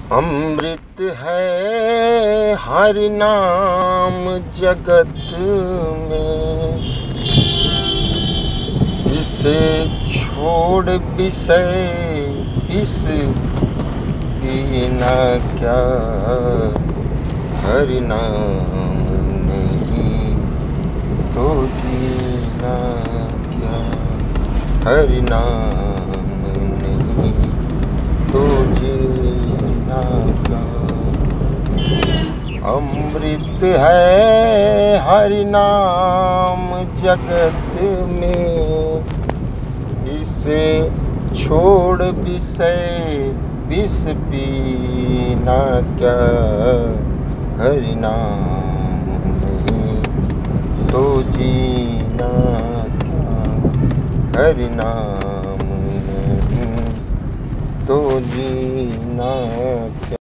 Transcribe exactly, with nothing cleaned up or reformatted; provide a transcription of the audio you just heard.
अमृत है हर नाम जगत में, इसे छोड़ विषय विष पीना क्या। हरि नाम नहीं तो जीना क्या। हरि नाम नहीं तो जीना क्या। अमृत है हरि नाम जगत में, इसे छोड़ विषय विष पीना क्या। हरि नाम नहीं तो जीना क्या। हरि नाम नहीं तो जीना क्या।